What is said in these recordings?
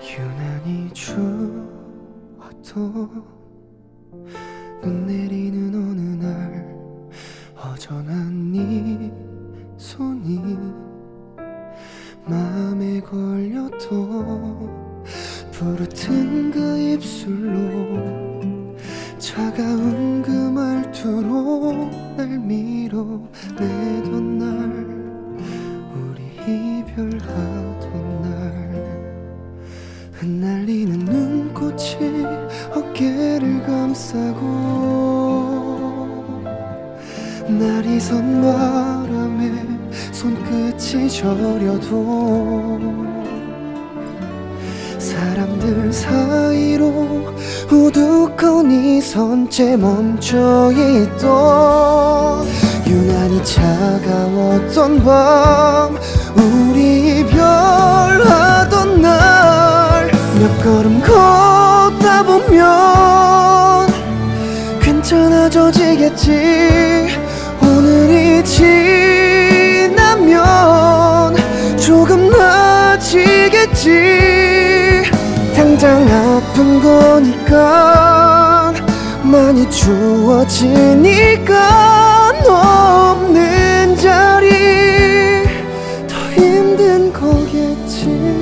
유난히 추워도 눈 내리는 어느 날 허전한 네 손이 마음에 걸려도 부르튼 그 입술로 차가운 그 말투로 날 밀어내던 날 우리 이별하던 날 흩날리는 눈꽃이 어깨를 감싸고 날이 선 바람에 손끝이 저려도 사람들 사이로 우두커니 선채 멈춰있던 유난히 차가웠던 밤 우리 이별하던 날 몇 걸음 걷다 보면 괜찮아져지겠지 오늘이 지나면 조금 나아지겠지 당장 아픈 거니까 많이 추워지니까 없는 자리 더 힘든 거겠지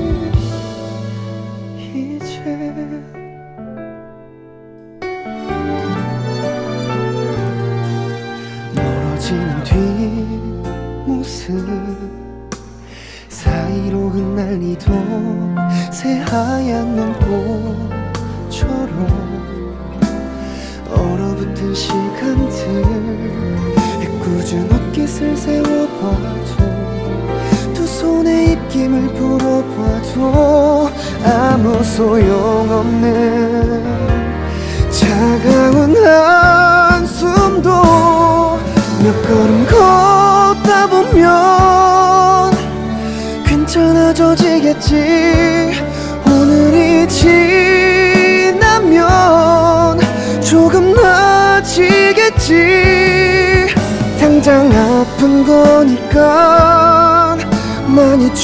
이제 멀어지는 뒷모습 사이로 흩날리던 새하얀 눈꽃처럼 얼어붙은 시간들 애꿎은 옷깃을 세워봐도 두 손에 입김을 불어봐도 아무 소용없는 차가운 한숨도 몇 걸음 걷다 보면 괜찮아져지겠지 오늘이 지나면 조금 나아지겠지 당장 아픈 거니까 많이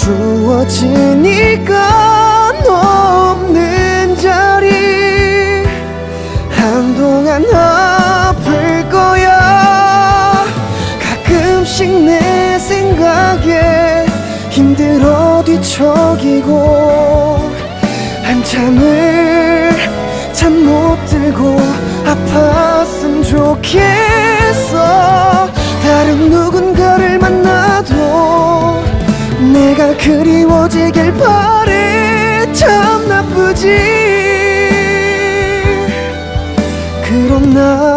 추워지니까 없는 자리 한동안 아플 거야 가끔씩 내 생각에 힘들어 뒤척이고 한참을 잠 못 들고 아팠으면 좋겠어 다른 누군가를 만나도 내가 그리워지길 바래 참 나쁘지 그런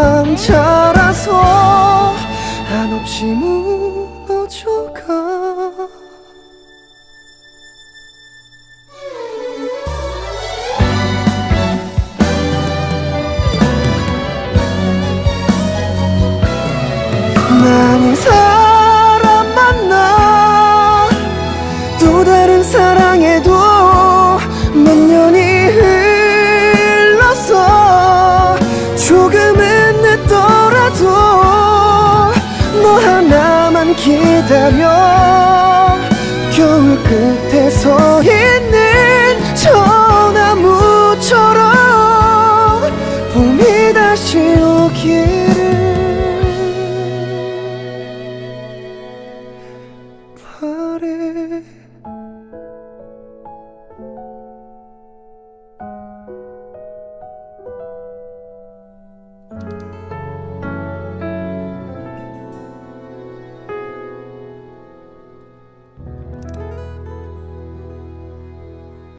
남자라서 한없이 무너져가 많은 사람 만나 또 다른 사랑에도 몇 년이 흘러서 조금은 늦더라도 너 하나만 기다려 겨울 끝에 서 있는 저 나무처럼 봄이 다시 오길